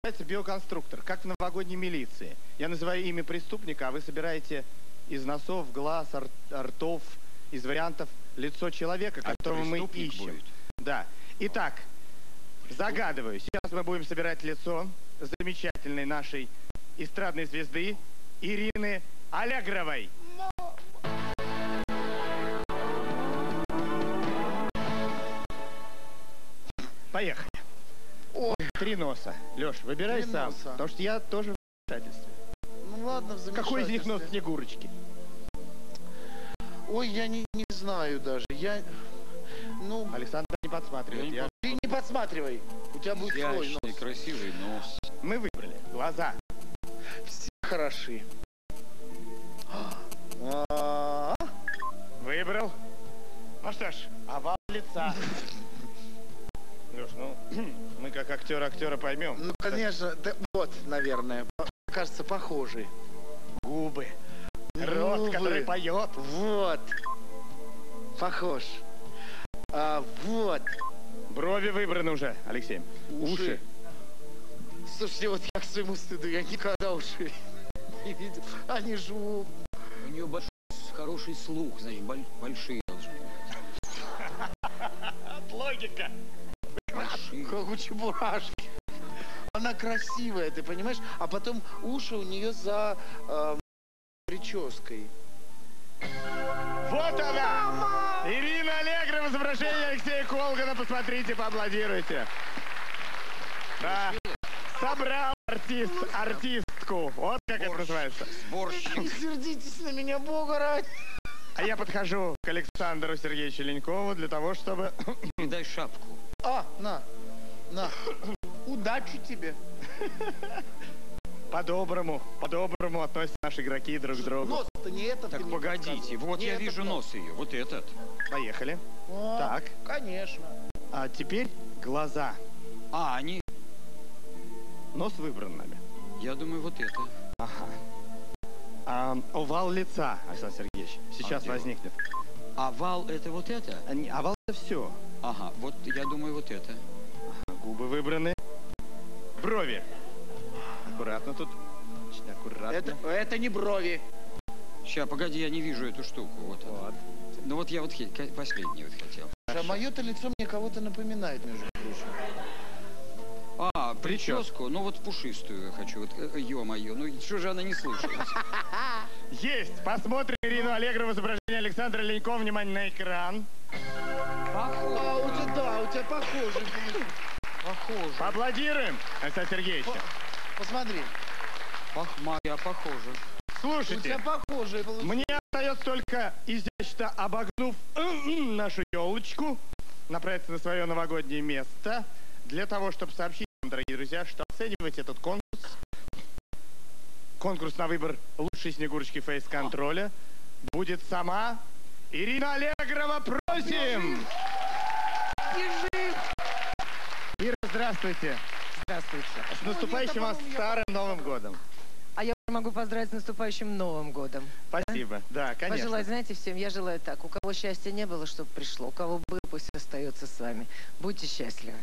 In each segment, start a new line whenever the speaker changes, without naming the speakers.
называется биоконструктор, как в новогодней милиции. Я называю имя преступника, а вы собираете из носов, глаз, ртов, из вариантов лицо человека, которого мы ищем. Будет. Да. Итак, загадываю. Сейчас мы будем собирать лицо замечательной нашей эстрадной звезды Ирины Аллегровой. Поехали. Ой. 3 носа. Леш, выбирай 3 сам. Носа. Потому что я тоже в замешательстве.
Ну ладно, в замешательстве.
Какой из них нос Снегурочки?
Ой, я не знаю даже. Ну...
Александр не подсматривает.
Ты не подсматривай. У тебя будет свой нос.
Красивый нос.
Мы выбрали. Глаза.
Все хороши.
Выбрал. Ну что ж, овал лица. Леш, ну, мы как актера поймем.
Ну, конечно, вот, наверное, кажется, похожий.
Губы. Рот, который поет.
Вот. Похож. Вот.
Брови выбраны уже, Алексей. Уши.
Слушайте, вот я к своему стыду, я никогда уши не видел. Они же у
нее хороший слух, значит, большие должны быть.
Логика.
Как у Чебурашки. Она красивая, ты понимаешь? А потом уши у нее за прической.
Вот она! Ирина Аллегрова, изображение Алексея Колгана. Посмотрите, поаплодируйте. Да. Собрал артистку. Вот как это называется.
Сборщик.
Не сердитесь на меня, Бога ради.
А я подхожу к Александру Сергеевичу Ленькову для того, чтобы...
Дай шапку.
На. Удачи тебе.
По-доброму относятся наши игроки друг к другу.
Нос-то не этот.
Так погодите, вот я вижу нос ее, вот этот.
Поехали. Так.
Конечно.
А теперь глаза.
Они...
Нос выбран нами.
Я думаю, вот это.
Ага. Овал лица, Александр Сергеевич, сейчас возникнет.
Овал это вот это?
Овал это все.
Ага, вот я думаю, вот это.
Ага, губы выбраны. Брови. Аккуратно тут. Очень аккуратно.
Это не брови.
Сейчас, погоди, я не вижу эту штуку. Вот. Ну вот я вот последний вот хотел.
А мое-то лицо мне кого-то напоминает, между прочим.
Прическу, ну вот пушистую я хочу, вот, ё-моё, ну что же она не слушается?
Есть! Посмотрим Ирину Аллегрову, изображение Александра Ленькова, внимание на экран.
Похоже.
У тебя похоже.
Похоже.
Поаплодируем, Александр Сергеевич.
Посмотри.
Моя похоже.
Слушайте,
у тебя похоже.
Мне остается только, изящно обогнув нашу елочку, направиться на свое новогоднее место, для того, чтобы сообщить вам, дорогие друзья, что оценивать этот конкурс на выбор лучшей Снегурочки фейс-контроля, будет сама Ирина Аллегрова. Просим! Ира, здравствуйте.
Здравствуйте.
С наступающим вас старым Новым годом.
А я могу поздравить с наступающим Новым годом.
Спасибо. Да, конечно.
Пожелать, знаете, всем, я желаю так. У кого счастья не было, чтобы пришло. У кого было, пусть остается с вами. Будьте счастливы.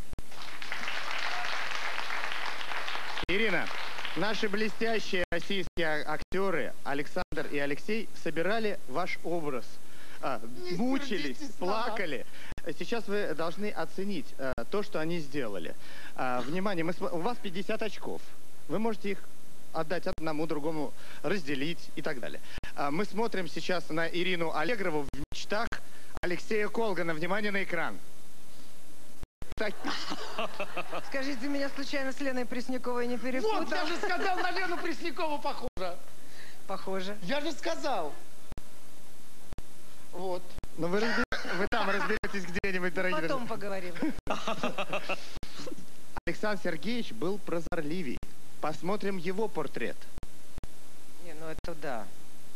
Ирина, наши блестящие российские актеры Александр и Алексей собирали ваш образ. Мучились, плакали. Сейчас вы должны оценить то, что они сделали. Внимание, у вас 50 очков. Вы можете их отдать одному, другому, разделить и так далее. Мы смотрим сейчас на Ирину Аллегрову в мечтах Алексея Колгана. Внимание на экран.
Скажите, меня случайно с Леной Пресняковой не перепутал?
Вот, я же сказал, на Лену Преснякову похоже.
Похоже.
Я же сказал. Вот.
Ну вы там разберетесь где-нибудь, дорогие друзья.
Потом поговорим.
Александр Сергеевич был прозорливей. Посмотрим его портрет.
Не, ну это да.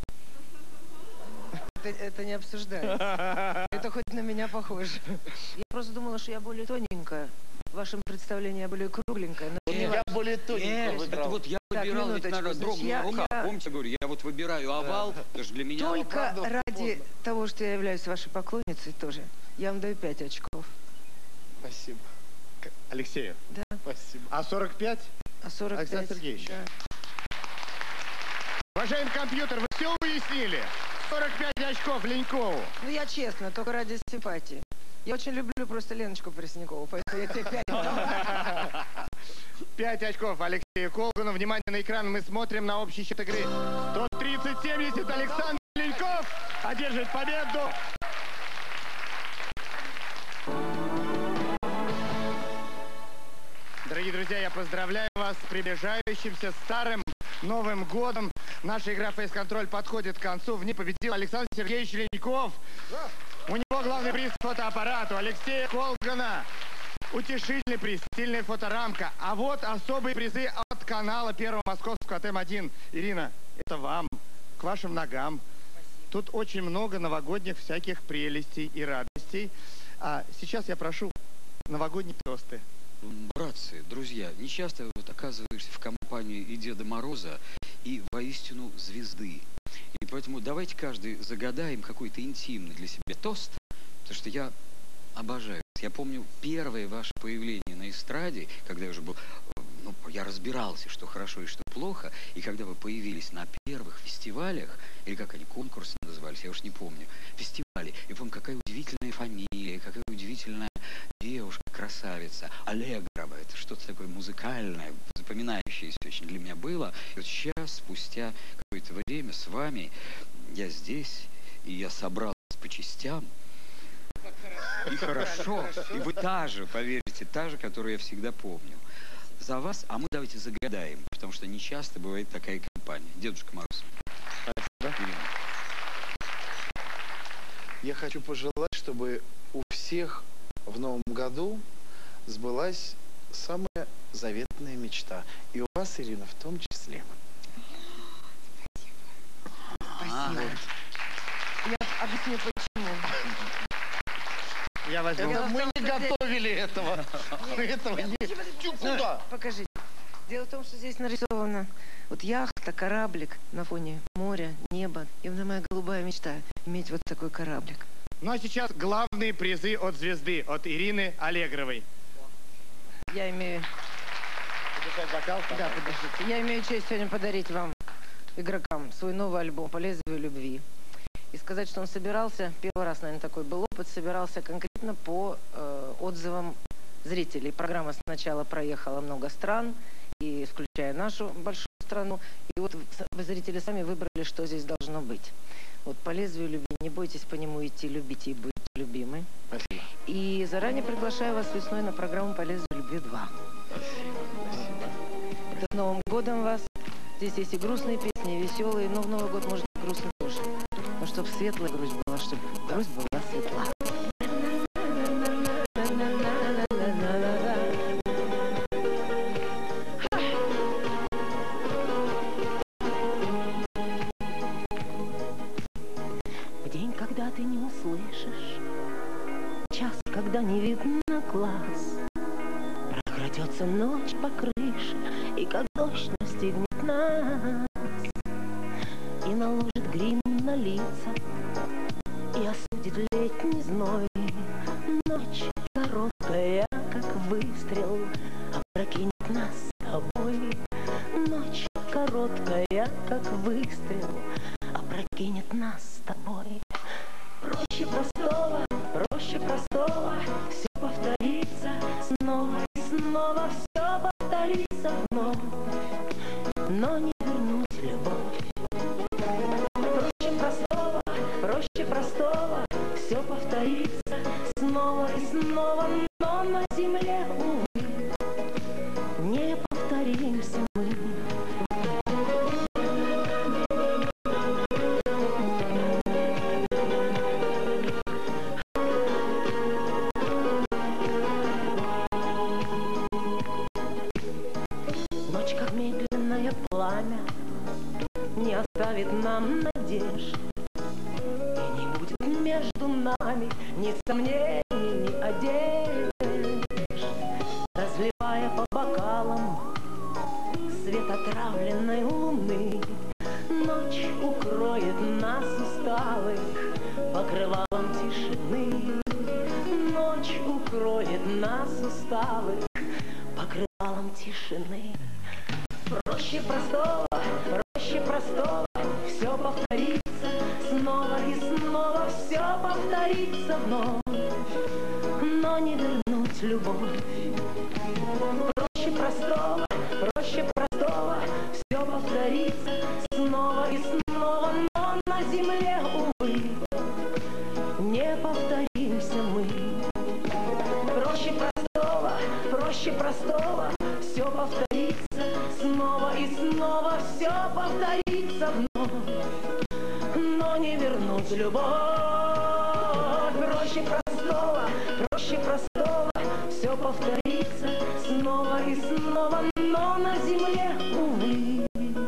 Это не обсуждается. Это хоть на меня похоже. Я просто думала, что я более тоненькая. В вашем представлении я более кругленькая. Но
я более тоненькая выбрал.
Это вот я выбирал, ведь, наверное, дрогнула рука. Помните, говорю, я вот выбираю овал, это же для меня...
Только ради того, что я являюсь вашей поклонницей тоже, я вам даю 5 очков.
Спасибо.
Алексею.
Да.
Спасибо.
А 45?
А 45?
Александр Сергеевич.
Да.
Уважаемый компьютер, вы все уяснили? 45 очков Ленькову.
Ну, я честно, только ради симпатии. Я очень люблю просто Леночку Преснякову, поэтому я тебе 5 дам.
5 очков Алексею Колгану. Внимание на экран, мы смотрим на общий счет игры. 130-70. Александр Леньков одержит победу. Дорогие друзья, я поздравляю вас с приближающимся старым Новым годом. Наша игра «Фейс-контроль» подходит к концу. В ней победил Александр Сергеевич Леньков. У него главный приз — фотоаппарат. У Алексея Колгана утешительный приз, стильная фоторамка. А вот особые призы от канала Первого Московского от М1. Ирина, это вам, к вашим ногам. Тут очень много новогодних всяких прелестей и радостей. А сейчас я прошу новогодние тосты.
Братцы, друзья, нечасто вот оказываешься в компании и Деда Мороза, и воистину звезды. И поэтому давайте каждый загадаем какой-то интимный для себя тост, потому что я обожаю. Я помню первое ваше появление на эстраде, когда я уже был, ну, я разбирался, что хорошо и что плохо, и когда вы появились на первых фестивалях, или как они, конкурсы назывались, я уж не помню, фестивали, и помню, какая удивительная фамилия, какая удивительная девушка, красавица, Аллегрова, это что-то такое музыкальное, запоминающееся очень для меня было. И вот сейчас, спустя какое-то время с вами, я здесь, и я собрал по частям, и хорошо, и вы та же, поверьте, та же, которую я всегда помню. За вас, а мы давайте загадаем, потому что не часто бывает такая компания. Дедушка Мороз.
Спасибо.
Я хочу пожелать, чтобы у всех в новом году сбылась самая заветная мечта. И у вас, Ирина, в том числе.
Спасибо. Я объясню, почему.
Я возьму.
Это мы не готовили этого. Мы этого не... Чё, куда?
Покажите. Дело в том, что здесь нарисована вот яхта, кораблик на фоне моря, неба. И это моя голубая мечта — иметь вот такой кораблик.
Ну а сейчас главные призы от звезды, от Ирины Аллегровой.
Я имею...
Бокал?
Да, подождите. Я имею честь сегодня подарить вам, игрокам, свой новый альбом «По лезвию любви». И сказать, что он собирался, первый раз, наверное, такой был опыт, собирался конкретно по отзывам зрителей. Программа сначала проехала много стран, и включая нашу большую страну. И вот вы, зрители, сами выбрали, что здесь должно быть. Вот «По лезвию любви». Не бойтесь по нему идти, любите и будете любимы.
Спасибо.
И заранее приглашаю вас весной на программу «По лезвию любви 2». Это с Новым годом вас. Здесь есть и грустные песни, и веселые, но в Новый год может быть грустно тоже. Но чтобы светлая грусть была, чтобы грусть была светла. В день, когда ты не услышишь, час, когда не видно глаз, прокрадется ночь по крыше, и как дождь настигнет нас, и наложит грим на лица, и осудит летний зной. Ночь короткая, как выстрел, опрокинет нас с тобой. Ночь короткая, как выстрел, опрокинет нас с тобой. Проще простого, все повторится снова и снова, все повторится вновь, но не вернуть любовь. Проще простого, все повторится снова и снова, но на земле, увы, не повторимся мы. Ночь, как медленное пламя, не оставит нам надежд, и не будет между нами ни сомнений, ни одежд. Разливая по бокалам свет отравленной луны, ночь укроет нас усталых покрывалом тишины. Ночь укроет нас усталых Проще простого, проще простого, все повторится снова и снова, все повторится вновь, но не вернуть любовь. Проще простого, все повторится снова и снова, но на земле, увы, не повторимся мы. Проще простого, все повторится снова и снова, все повторится вновь, но не вернуть любовь. Проще простого, все повторится снова и снова, но на земле, увы,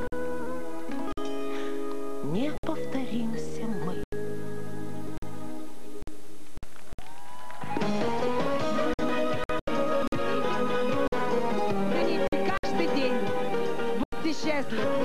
не повторимся мы.
Каждый день будьте счастливы.